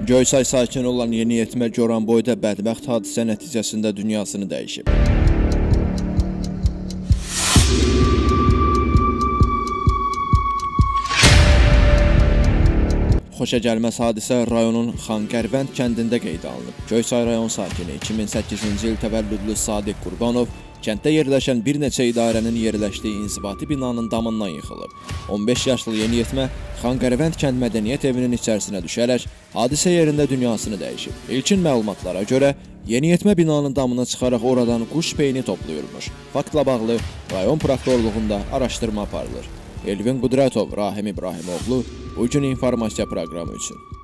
Göysay sakini olan yeniyetmə Goranboyda bədbəxt hadisə nəticəsində dünyasını dəyişib. Xoşagəlməz hadisə rayonun Xankərvənd kəndində qeydə alınıb. Göysay rayon sakini 2008-ci il təvəllüdlü Sadiq Qurbanov kənddə yerləşən bir neçə idarənin yerləşdiyi inzibati binanın damından yıxılıb. 15 yaşlı yeniyetmə Xankərvənd kənd mədəniyyət evinin içərisinə düşərək hadisə yerində dünyasını dəyişib. İlkin məlumatlara görə yeniyetmə binanın damına çıxaraq oradan quş peyni toplayırmış. Faktla bağlı rayon prokurorluğunda araşdırma aparılır. Elvin Qudratov, Rahim İbrahimoğlu, bugün informasiya proqramı üçün.